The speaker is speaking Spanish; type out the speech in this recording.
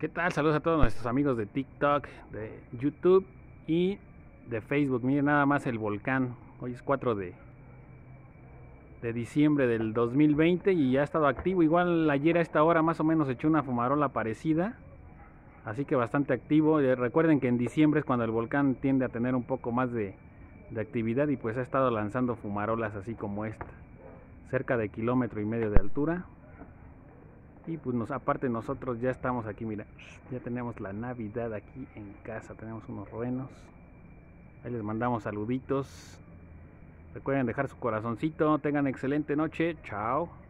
¿Qué tal? Saludos a todos nuestros amigos de TikTok, de YouTube y de Facebook. Miren nada más el volcán. Hoy es 4 de diciembre del 2020 y ya ha estado activo. Igual ayer a esta hora más o menos echó una fumarola parecida. Así que bastante activo. Recuerden que en diciembre es cuando el volcán tiende a tener un poco más de actividad y pues ha estado lanzando fumarolas así como esta. Cerca de 1,5 kilómetros de altura. Y pues aparte nosotros ya estamos aquí, mira, ya tenemos la Navidad aquí en casa, tenemos unos renos. Ahí les mandamos saluditos. Recuerden dejar su corazoncito, tengan excelente noche, chao.